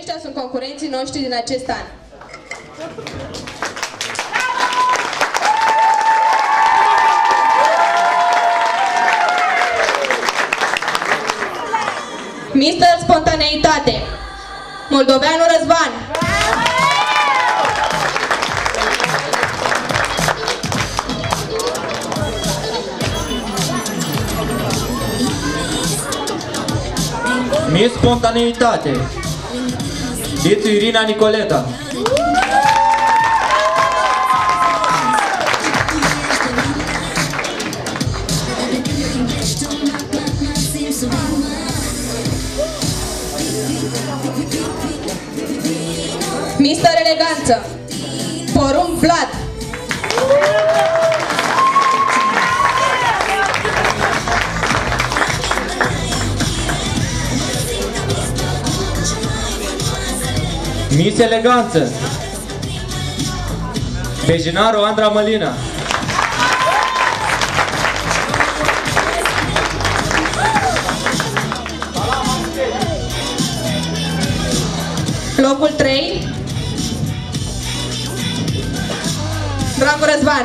Aceștia sunt concurenții noștri din acest an. Mister Spontaneitate, Moldoveanu Răzvan. Miss Spontaneitate, Dițu Irina Nicoleta. Mister Eleganță, Porumb Vlad. Miss Eleganță, Bejinaru Andra Mălina. Locul 3, Dragu Răzvan.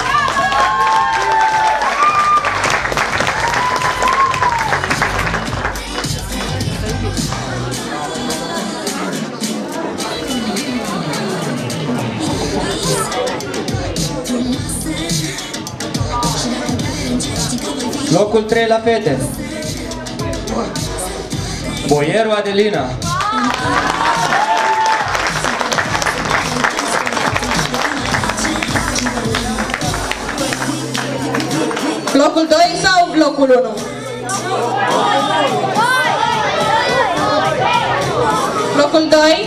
Locul 3 la fete, Boieru Adelina. Locul 2 sau locul 1? Locul 2,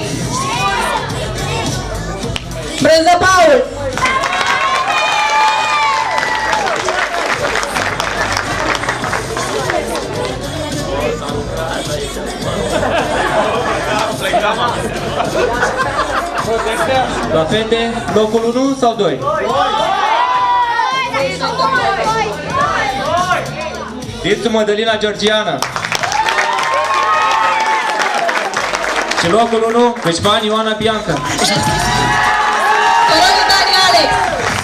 Brânză Paul. La fete, locul 1 sau 2? Dițu Mădălina Georgiana. Și locul 1, Câșmani Ioana Bianca. Corotul Dani Alex.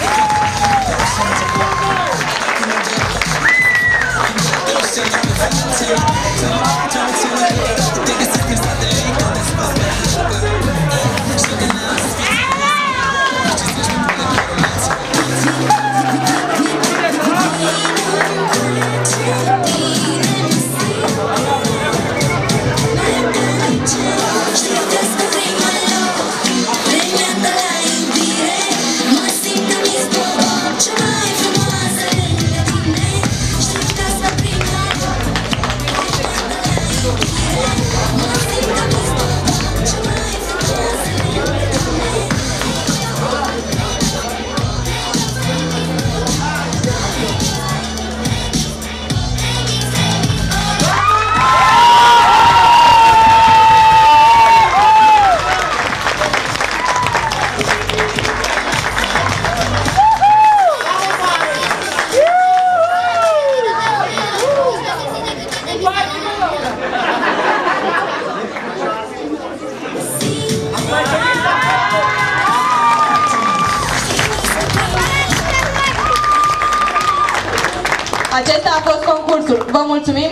Acesta a fost concursul. Vă mulțumim!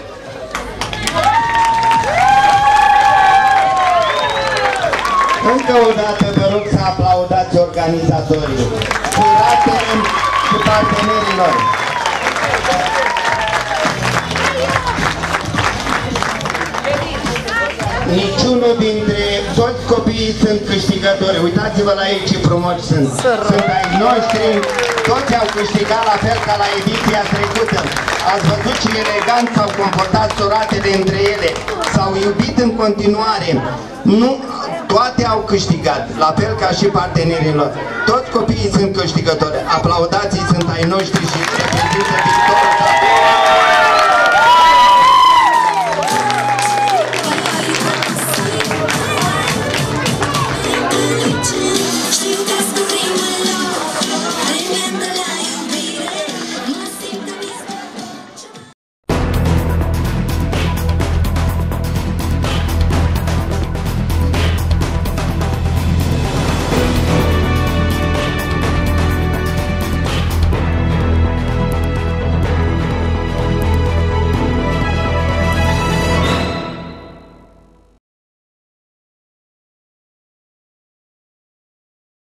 Încă o dată vă rog să aplaudați organizatorii, curatele și partenerilor. Niciunul dintre toți copiii sunt câștigători. Uitați-vă la ei ce frumoși sunt. Sunt ai noștri, toți au câștigat la fel ca la ediția trecută. Ați văzut ce elegant s-au comportat soratele între ele. S-au iubit în continuare. Nu toate au câștigat, la fel ca și partenerilor. Toți copiii sunt câștigători. Aplaudații sunt ai noștri și reprezintă